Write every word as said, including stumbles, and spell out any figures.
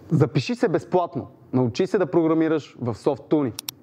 Запиши се безплатно. Научи се да програмираш в SoftTuny.